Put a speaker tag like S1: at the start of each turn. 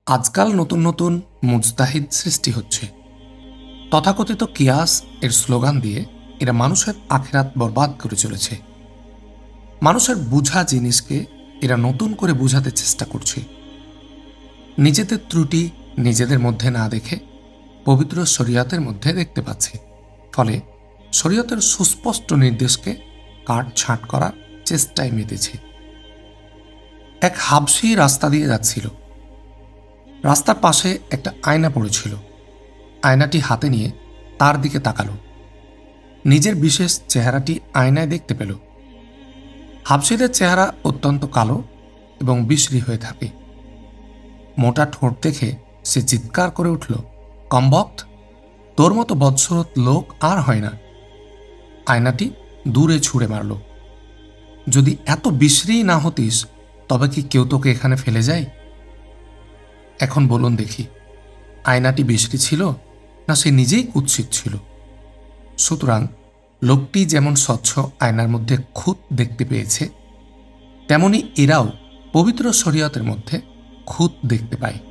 S1: আজকাল নতুন নতুন মুজতাহিদ সৃষ্টি হচ্ছে। তথাকথিত কিয়াস এর স্লোগান দিয়ে এরা মানুষের আখিরাত বরবাদ করে চলেছে। মানুষের বুঝা জিনিসকে এরা নতুন করে বুঝাতে চেষ্টা করছে। নিজেদের ত্রুটি নিজেদের মধ্যে না দেখে পবিত্র শরীয়তের মধ্যে দেখতে পাচ্ছে, ফলে শরীয়তের সুস্পষ্ট নির্দেশকে কাটছাঁট করার চেষ্টায় মেতেছে। এক হাবশী রাস্তা দিয়ে যাচ্ছিল। রাস্তার পাশে একটা আয়না পড়েছিল। আয়নাটি হাতে নিয়ে তার দিকে তাকালো। নিজের বিশেষ চেহারাটি আয়নায় দেখতে পেল। হাবশীদের চেহারা অত্যন্ত কালো এবং বিশ্রী হয়ে থাকে। মোটা ঠোঁট দেখে সে চিৎকার করে উঠল, কমবক্ত, তোর মতো বৎসরত লোক আর হয় না। আয়নাটি দূরে ছুঁড়ে মারল। যদি এত বিশ্রী না হতিস তবে কি কেউ তোকে এখানে ফেলে যায়? এখন বলুন দেখি, আয়নাটি বিশ্রী ছিল না সে নিজেই কুৎসিত ছিল? সুতরাং লোকটি যেমন স্বচ্ছ আয়নার মধ্যে খুঁত দেখতে পেয়েছে, তেমনি এরাও পবিত্র শরীয়তের মধ্যে খুঁত দেখতে পায়।